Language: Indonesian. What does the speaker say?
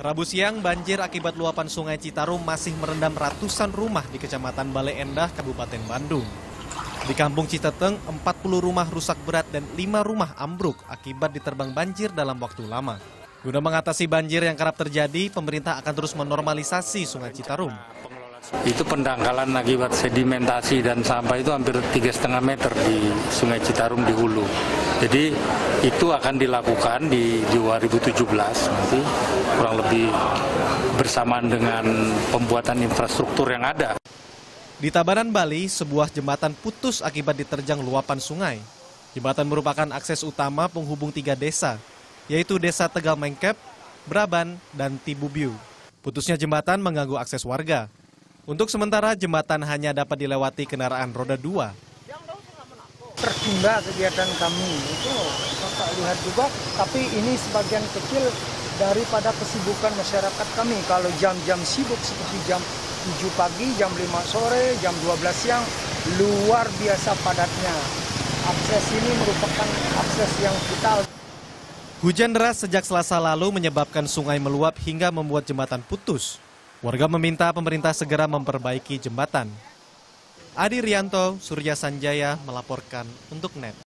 Rabu siang, banjir akibat luapan Sungai Citarum masih merendam ratusan rumah di Kecamatan Bale Endah, Kabupaten Bandung. Di Kampung Citeteng, 40 rumah rusak berat dan 5 rumah ambruk akibat diterbang banjir dalam waktu lama. Guna mengatasi banjir yang kerap terjadi, pemerintah akan terus menormalisasi Sungai Citarum. Itu pendangkalan akibat sedimentasi dan sampah itu hampir 3,5 meter di Sungai Citarum di hulu. Jadi itu akan dilakukan di 2017 nanti kurang lebih bersamaan dengan pembuatan infrastruktur yang ada. Di Tabanan, Bali, sebuah jembatan putus akibat diterjang luapan sungai. Jembatan merupakan akses utama penghubung 3 desa, yaitu Desa Tegal Mengkep, Braban, dan Tibubiu. Putusnya jembatan mengganggu akses warga. Untuk sementara, jembatan hanya dapat dilewati kendaraan roda 2. Tertunda kegiatan kami, itu Bapak lihat juga, tapi ini sebagian kecil daripada kesibukan masyarakat kami. Kalau jam-jam sibuk seperti jam 7 pagi, jam 5 sore, jam 12 siang, luar biasa padatnya. Akses ini merupakan akses yang vital. Hujan deras sejak Selasa lalu menyebabkan sungai meluap hingga membuat jembatan putus. Warga meminta pemerintah segera memperbaiki jembatan. Adi Rianto, Surya Sanjaya melaporkan untuk NET.